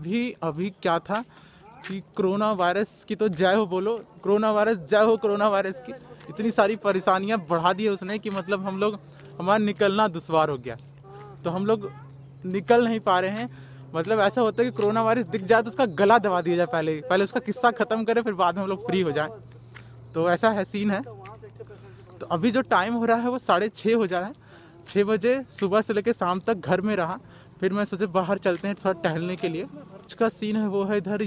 अभी अभी क्या था कि कोरोना वायरस की तो जय हो बोलो, कोरोना वायरस जय हो कोरोना वायरस की। इतनी सारी परेशानियां बढ़ा दी है उसने कि मतलब हम लोग, हमारा निकलना दुश्वार हो गया, तो हम लोग निकल नहीं पा रहे हैं। मतलब ऐसा होता है कि कोरोना वायरस दिख जाए तो उसका गला दबा दिया जाए, पहले उसका किस्सा खत्म करें, फिर बाद में हम लोग फ्री हो जाए। तो ऐसा है सीन है। तो अभी जो टाइम हो रहा है वो 6:30 हो जा रहा है। 6 बजे सुबह से लेकर शाम तक घर में रहा, फिर मैं सोचे बाहर चलते हैं थोड़ा टहलने के लिए। उसका सीन है वो है इधर,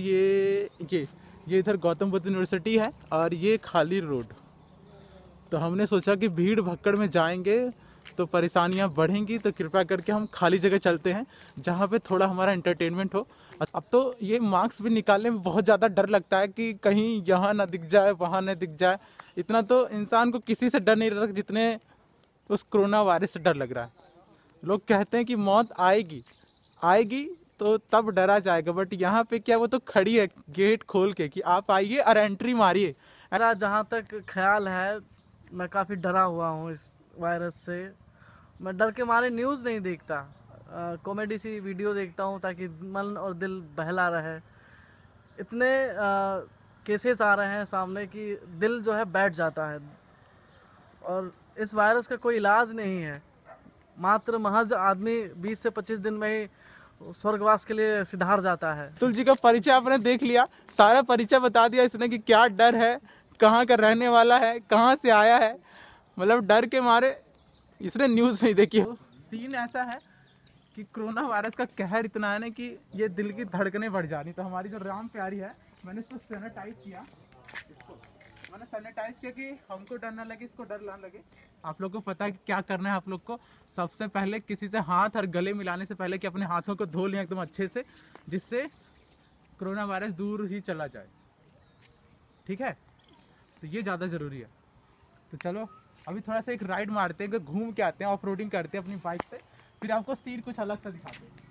ये इधर गौतम बुद्ध यूनिवर्सिटी है और ये खाली रोड। तो हमने सोचा कि भीड़ भक्कड़ में जाएंगे तो परेशानियां बढ़ेंगी, तो कृपया करके हम खाली जगह चलते हैं जहाँ पे थोड़ा हमारा एंटरटेनमेंट हो। अब तो ये मास्क भी निकालने में बहुत ज़्यादा डर लगता है कि कहीं यहाँ ना दिख जाए, वहाँ ना दिख जाए। इतना तो इंसान को किसी से डर नहीं रहता जितने उस कोरोना वायरस से डर लग रहा है। लोग कहते हैं कि मौत आएगी तो तब डरा जाएगा, बट यहाँ पे क्या, वो तो खड़ी है गेट खोल के कि आप आइए और एंट्री मारिए। मेरा जहाँ तक ख्याल है, मैं काफ़ी डरा हुआ हूँ इस वायरस से। मैं डर के मारे न्यूज़ नहीं देखता, कॉमेडी सी वीडियो देखता हूँ ताकि मन और दिल बहला रहे। इतने केसेस आ रहे हैं सामने कि दिल जो है बैठ जाता है। और इस वायरस का कोई इलाज नहीं है, मात्र महज आदमी 20 से 25 दिन में ही स्वर्गवास के लिए सिधार जाता है। अतुल जी का परिचय आपने देख लिया, सारा परिचय बता दिया इसने कि क्या डर है, कहाँ का रहने वाला है, कहाँ से आया है। मतलब डर के मारे इसने न्यूज़ नहीं देखी। सीन ऐसा है कि कोरोना वायरस का कहर इतना है ना कि ये दिल की धड़कनें बढ़ जा रही। तो हमारी जो राम प्यारी है, मैंने इसको सैनिटाइज किया, मैंने सैनिटाइज किया कि हमको डर ना लगे, इसको डर ना लगे। आप लोग को पता है कि क्या करना है। आप लोग को सबसे पहले किसी से हाथ और गले मिलाने से पहले कि अपने हाथों को धो लें एकदम अच्छे से, जिससे कोरोना वायरस दूर ही चला जाए। ठीक है, तो ये ज़्यादा ज़रूरी है। तो चलो अभी थोड़ा सा एक राइड मारते हैं, घूम के आते हैं, ऑफ रोडिंग करते हैं अपनी बाइक से, फिर आपको सीन कुछ अलग सा दिखाते हैं।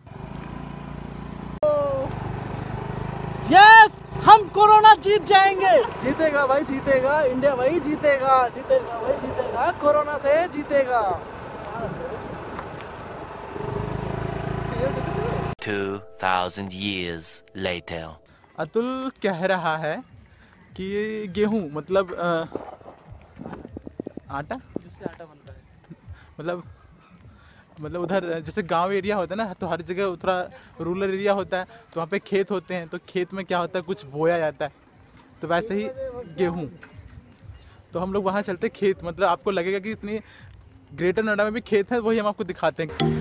यस, हम कोरोना जीत जाएंगे। जीतेगा भाई, जीतेगा इंडिया भाई, जीतेगा भाई, जीतेगा कोरोना से जीतेगा। 2000 years later. अतुल कह रहा है कि ये गेहूँ मतलब आटा, जिससे आटा बनता है, मतलब उधर जैसे गांव एरिया होता है ना, तो हर जगह थोड़ा रूरल एरिया होता है, तो वहाँ पे खेत होते हैं, तो खेत में क्या होता है, कुछ बोया जाता है, तो वैसे ही गेहूँ। तो हम लोग वहाँ चलते खेत, मतलब आपको लगेगा कि इतनी ग्रेटर नोएडा में भी खेत है, वही हम आपको दिखाते हैं।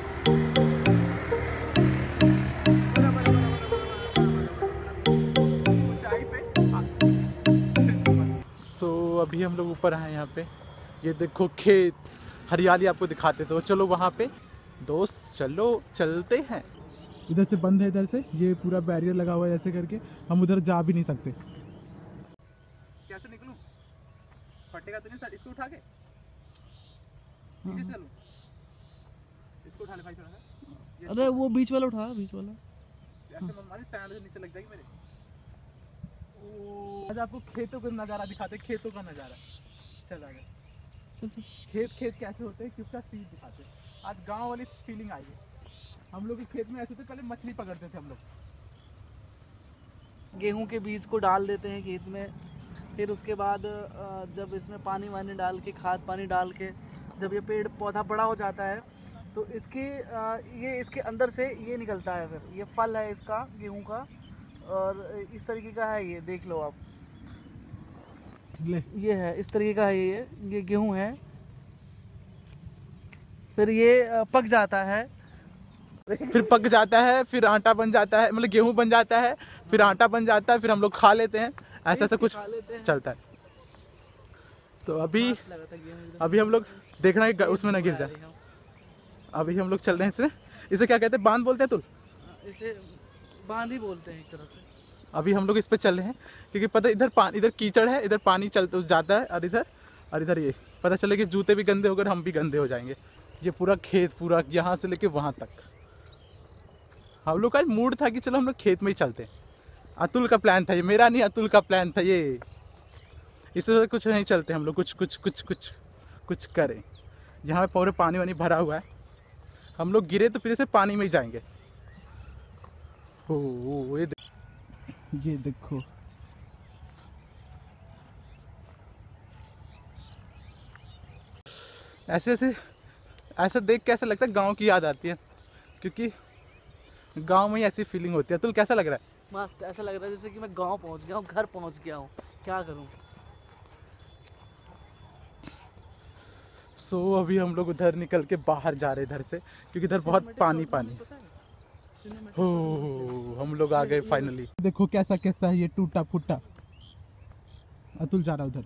अभी हम लोग ऊपर आए यहाँ पे, ये देखो खेत, हरियाली आपको दिखाते। तो चलो वहाँ पे दोस्त, चलो चलते हैं। इधर से बंद है, इधर से ये पूरा बैरियर लगा हुआ है, ऐसे करके हम उधर जा भी नहीं सकते। कैसे निकलूं? फटेगा तो नहीं सर? इसको उठा के नीचे से चलूं? इसको उठा ले भाई थोड़ा सा। अरे वो बीच वाला उठा, बीच वाला ऐसे मारी टायर से नीचे लग जाएगी मेरे। आज आपको खेतों का नज़ारा दिखाते, खेतों का नज़ारा। चल आगे, खेत कैसे होते हैं, किसका सीन दिखाते। आज गांव वाली फीलिंग आई है। हम लोग के खेत में ऐसे थे, पहले मछली पकड़ते थे हम लोग। गेहूं के बीज को डाल देते हैं खेत में, फिर उसके बाद जब इसमें पानी वानी डाल के, खाद पानी डाल के, जब ये पेड़ पौधा बड़ा हो जाता है तो ये इसके अंदर से ये निकलता है, फिर ये फल है इसका, गेहूं का। और इस तरीके का है ये, देख लो आप, ये है इस तरीके का है, ये गेहूं है। फिर ये पक जाता है, फिर पक जाता है, फिर आटा बन जाता है, मतलब गेहूं बन जाता है, फिर आटा बन जाता है, फिर हम लोग खा लेते हैं। ऐसा कुछ चलता है। तो अभी हम लोग देखना है उसमें ना गिर जाए। अभी हम लोग चल रहे हैं, इसे क्या कहते हैं, बांध बोलते हैं? तुल, इसे बांध ही बोलते हैं एक तरह से। अभी हम लोग इस पे चल रहे हैं क्योंकि पता इधर कीचड़ है, इधर पानी चलता जाता है, और इधर ये पता चले कि जूते भी गंदे होकर हम भी गंदे हो जाएंगे। ये पूरा खेत, पूरा यहाँ से लेके वहाँ तक। हम लोग का मूड था कि चलो हम लोग खेत में ही चलते हैं। अतुल का प्लान था ये, मेरा नहीं, अतुल का प्लान था ये। इससे कुछ नहीं चलते हम लोग, कुछ करें। यहाँ पे पूरे पानी वानी भरा हुआ है, हम लोग गिरे तो फिर से पानी में ही जाएंगे। ये देखो ऐसे ऐसे ऐसा देख के ऐसा लगता है गांव की याद आती है, क्योंकि गांव में ही ऐसी फीलिंग होती है। तो कैसा लग रहा है? मस्त, ऐसा लग रहा है जैसे कि मैं गांव पहुंच गया हूँ, घर पहुंच गया हूँ। क्या करूँ। सो अभी हम लोग उधर निकल के बाहर जा रहे इधर से, क्योंकि इधर बहुत पानी पानी। हो हम लोग आ गए फाइनली। देखो कैसा कैसा है ये टूटा फूटा। अतुल जा रहा उधर।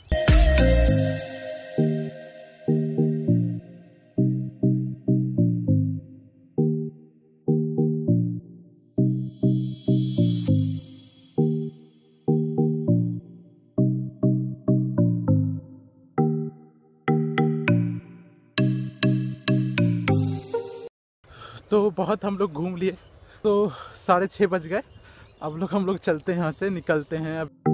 तो बहुत हम लोग घूम लिए, तो 6:30 बज गए। अब हम लोग चलते हैं, यहाँ से निकलते हैं अब।